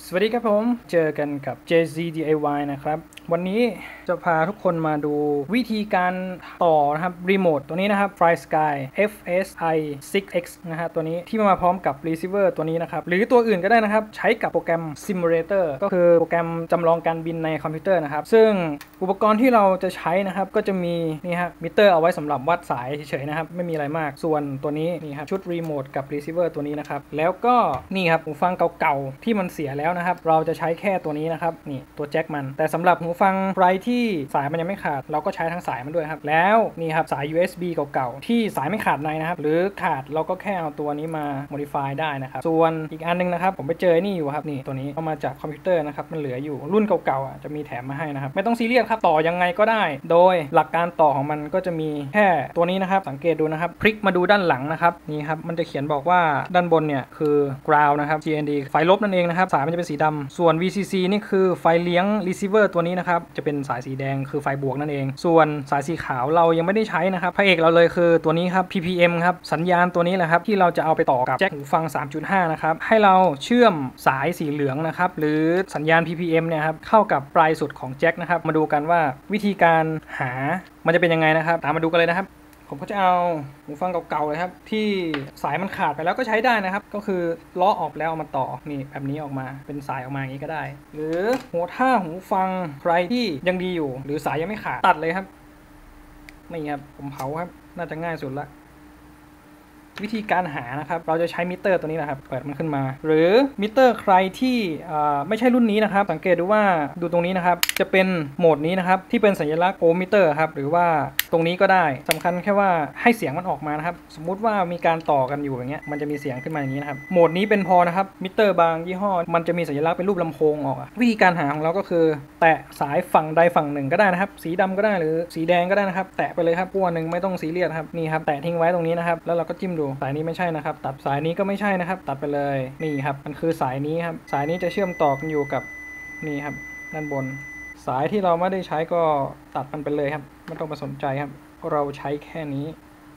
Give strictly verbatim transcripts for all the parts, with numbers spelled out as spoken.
สวัสดีครับผมเจอกันกับ เจ ซี ดี ไอ วาย นะครับวันนี้จะพาทุกคนมาดูวิธีการต่อนะครับรีโมทตัวนี้นะครับ FlySky เอฟ เอส ไอ ซิกซ์ เอ็กซ์ นะฮะตัวนี้ที่มาพร้อมกับ receiver ตัวนี้นะครับหรือตัวอื่นก็ได้นะครับใช้กับโปรแกรม Simulator ก็คือโปรแกรมจำลองการบินในคอมพิวเตอร์นะครับซึ่งอุปกรณ์ที่เราจะใช้นะครับก็จะมีนี่ฮะมิเตอร์เอาไว้สำหรับวัดสายเฉยๆนะครับไม่มีอะไรมากส่วนตัวนี้นี่ครับชุดรีโมทกับ receiver ตัวนี้นะครับแล้วก็นี่ครับหูฟังเก่าๆที่มันเสียแล้วนะครับเราจะใช้แค่ตัวนี้นะครับนี่ตัวแจ็คมันแต่สำหรับหูฟังใครที่สายมันยังไม่ขาดเราก็ใช้ทั้งสายมันด้วยครับแล้วนี่ครับสาย ยู เอส บี เก่าๆที่สายไม่ขาดในนะครับหรือขาดเราก็แค่เอาตัวนี้มา modify ได้นะครับส่วนอีกอันนึงนะครับผมไปเจอนี่อยู่ครับนี่ตัวนี้เอามาจากคอมพิวเตอร์นะครับมันเหลืออยู่รุ่นเก่าๆอ่ะจะมีแถมมาให้นะครับไม่ต้องซีเรียสครับต่อยังไงก็ได้โดยหลักการต่อของมันก็จะมีแค่ตัวนี้นะครับสังเกตดูนะครับพลิกมาดูด้านหลังนะครับนี่ครับมันจะเขียนบอกว่าด้านบนเนี่ยคือ ground นะครับ จี เอ็น ดี ไฟลบนั่นเองนะครับสายมันจะเป็นสีดำส่วน วี ซี ซี นี่คือไฟเลี้ยง receiver ตัวนี้นะครับจะเป็นสายสีแดงคือไฟบวกนั่นเองส่วนสายสีขาวเรายังไม่ได้ใช้นะครับพระเอกเราเลยคือตัวนี้ครับ พี พี เอ็ม ครับสัญญาณตัวนี้แหละครับที่เราจะเอาไปต่อกับแจ็คหูฟัง สามจุดห้า นะครับให้เราเชื่อมสายสีเหลืองนะครับหรือสัญญาณ พี พี เอ็ม เนี่ยครับเข้ากับปลายสุดของแจ็คนะครับมาดูกันว่าวิธีการหามันจะเป็นยังไงนะครับตามมาดูกันเลยนะครับผมก็จะเอาหูฟังเก่าๆเลยครับที่สายมันขาดไปแล้วก็ใช้ได้นะครับก็คือล้อออกแล้วเอามาต่อนี่แบบนี้ออกมาเป็นสายออกมาอย่างนี้ก็ได้หรือหัวท่าหูฟังใครที่ยังดีอยู่หรือสายยังไม่ขาดตัดเลยครับไม่ครับผมเผาครับน่าจะง่ายสุดละวิธีการหานะครับเราจะใช้มิเตอร์ตัวนี้นะครับเปิดมันขึ้นมาหรือมิเตอร์ใครที่ไม่ใช่รุ่นนี้นะครับสังเกตดูว่าดูตรงนี้นะครับจะเป็นโหมดนี้นะครับที่เป็นสัญลักษณ์โอห์มมิเตอร์ครับหรือว่าตรงนี้ก็ได้สำคัญแค่ว่าให้เสียงมันออกมานะครับสมมุติว่ามีการต่อกันอยู่อย่างเงี้ยมันจะมีเสียงขึ้นมาอย่างนี้นะครับโหมดนี้เป็นพอนะครับมิเตอร์บางยี่ห้อมันจะมีสัญลักษณ์เป็นรูปลำโพงออกวิธีการหาของเราก็คือแตะสายฝั่งใดฝั่งหนึ่งก็ได้นะครับสีดำก็ได้หรือสีแดงก็ได้นะครับแตะไปเลยครับขั้วหนึ่งไม่ต้องซีเรียสครับนี่ครับแตะทิ้งไว้ตรงนี้นะครับแล้วเราก็จิ้มดูสายนี้ไม่ใช่นะครับตัดสายนี้ก็ไม่ใช่นะครับตัดไปเลยนี่ครับมันคือสายนี้ครับสายนี้จะเชื่อมต่อกันอยู่กับนี่ครับด้านบนสายที่เราไม่ได้ใช้ก็ตัดมันไปเลยครับไม่ต้องไปสนใจครับเราใช้แค่นี้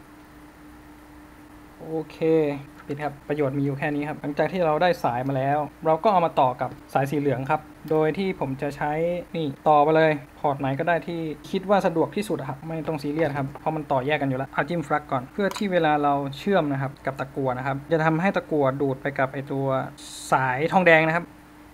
โอเคปิดครับประโยชน์มีอยู่แค่นี้ครับหลังจากที่เราได้สายมาแล้วเราก็เอามาต่อกับสายสีเหลืองครับโดยที่ผมจะใช้นี่ต่อไปเลยพอร์ตไหนก็ได้ที่คิดว่าสะดวกที่สุดครับไม่ต้องซีเรียสครับเพราะมันต่อแยกกันอยู่แล้วเอาจิ้มฟลักก่อนเพื่อที่เวลาเราเชื่อมนะครับกับตะกั่วนะครับจะทำให้ตะกั่วดูดไปกับไอตัวสายทองแดงนะครับ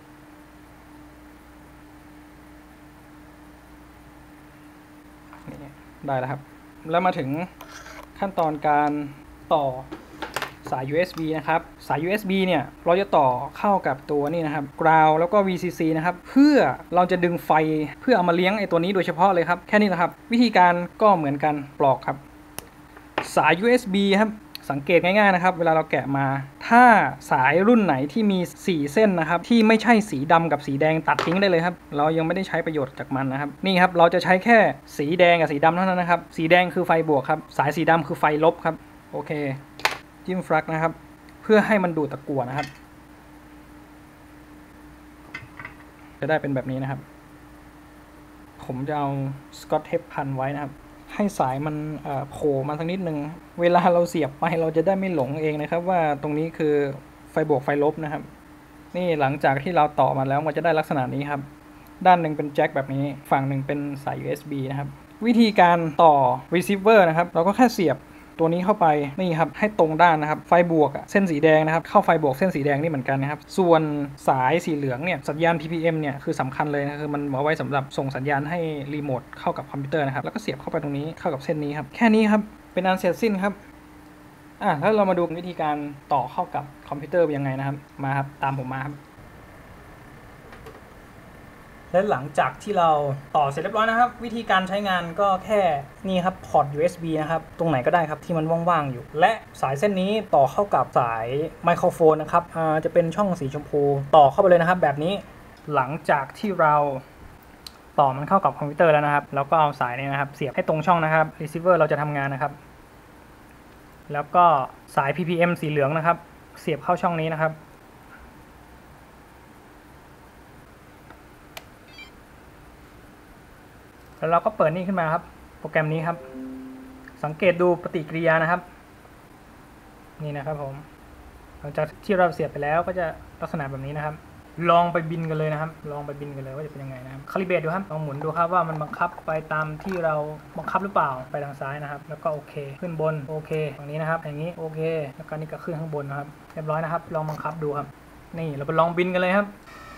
ได้แล้วครับแล้วมาถึงขั้นตอนการต่อสาย ยู เอส บี นะครับสาย ยู เอส บี เนี่ยเราจะต่อเข้ากับตัวนี่นะครับ ground แล้วก็ วี ซี ซี นะครับเพื่อเราจะดึงไฟเพื่อเอามาเลี้ยงไอ้ตัวนี้โดยเฉพาะเลยครับแค่นี้นะครับวิธีการก็เหมือนกันปลอกครับสาย ยู เอส บี ครับสังเกตง่ายๆนะครับเวลาเราแกะมาถ้าสายรุ่นไหนที่มีสี่เส้นนะครับที่ไม่ใช่สีดำกับสีแดงตัดทิ้งได้เลยครับเรายังไม่ได้ใช้ประโยชน์จากมันนะครับนี่ครับเราจะใช้แค่สีแดงกับสีดำเท่านั้นนะครับสีแดงคือไฟบวกครับสายสีดำคือไฟลบครับโอเคจิ้มฟลักนะครับเพื่อให้มันดูดตะกั่วนะครับจะได้เป็นแบบนี้นะครับผมจะเอาสกอตเทปพันไว้นะครับให้สายมันโผล่มาสักนิดนึงเวลาเราเสียบไปเราจะได้ไม่หลงเองนะครับว่าตรงนี้คือไฟบวกไฟลบนะครับนี่หลังจากที่เราต่อมาแล้วมันจะได้ลักษณะนี้ครับด้านหนึ่งเป็นแจ็คแบบนี้ฝั่งหนึ่งเป็นสาย ยู เอส บี นะครับวิธีการต่อ receiver นะครับเราก็แค่เสียบตัวนี้เข้าไปนี่ครับให้ตรงด้านนะครับไฟบวกเส้นสีแดงนะครับเข้าไฟบวกเส้นสีแดงนี่เหมือนกันนะครับส่วนสายสีเหลืองเนี่ยสัญญาณ พี พี เอ็ม เนี่ยคือสำคัญเลยนะคือมันเอาไว้สำหรับส่งสัญญาณให้รีโมทเข้ากับคอมพิวเตอร์นะครับแล้วก็เสียบเข้าไปตรงนี้เข้ากับเส้นนี้ครับแค่นี้ครับเป็นอันเสร็จสิ้นครับอ่ะแล้วเรามาดูวิธีการต่อเข้ากับคอมพิวเตอร์ยังไงนะครับมาครับตามผมมาครับและหลังจากที่เราต่อเสร็จเรียบร้อยนะครับวิธีการใช้งานก็แค่นี่ครับพอร์ต ยู เอส บี นะครับตรงไหนก็ได้ครับที่มันว่างๆอยู่และสายเส้นนี้ต่อเข้ากับสายไมโครโฟนนะครับอ่าจะเป็นช่องสีชมพูต่อเข้าไปเลยนะครับแบบนี้หลังจากที่เราต่อมันเข้ากับคอมพิวเตอร์แล้วนะครับเราก็เอาสายนี้นะครับเสียบให้ตรงช่องนะครับ receiver เราจะทำงานนะครับแล้วก็สาย พี พี เอ็ม สีเหลืองนะครับเสียบเข้าช่องนี้นะครับแล้วเราก็เปิดนี่ขึ้นมาครับโปรแกรมนี้ครับสังเกตดูปฏิกิริยานะครับนี่นะครับผมหลังจากที่เราเสียบไปแล้วก็จะลักษณะแบบนี้นะครับลองไปบินกันเลยนะครับลองไปบินกันเลยว่าจะเป็นยังไงนะครับคาลิเบรตดูครับลองหมุนดูครับว่ามันบังคับไปตามที่เราบังคับหรือเปล่าไปทางซ้ายนะครับแล้วก็โอเคขึ้นบนโอเคตรงนี้นะครับอย่างนี้โอเคแล้วก็นี่ก็ขึ้นข้างบนนะครับเรียบร้อยนะครับลองบังคับดูครับนี่เราไปลองบินกันเลยครับ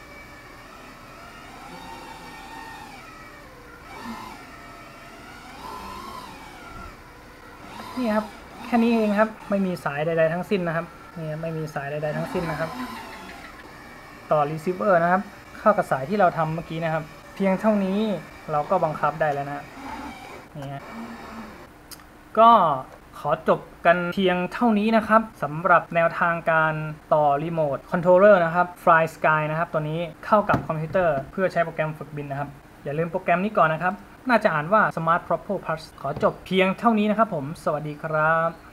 นี่ครับแค่นี้เองครับไม่มีสายใดๆทั้งสิ้นนะครับนี่ไม่มีสายใดๆทั้งสิ้นนะครับต่อ receiver นะครับเข้ากับสายที่เราทำเมื่อกี้นะครับเพียงเท่านี้เราก็บังคับได้แล้วนะนี่ก็ขอจบกันเพียงเท่านี้นะครับสำหรับแนวทางการต่อรีโมทคอนโทรลเลอร์นะครับ Fly Sky นะครับตัวนี้เข้ากับคอมพิวเตอร์เพื่อใช้โปรแกรมฝึกบินนะครับอย่าลืมโปรแกรมนี้ก่อนนะครับน่าจะอ่านว่า Smart Propel Plus ขอจบเพียงเท่านี้นะครับผมสวัสดีครับ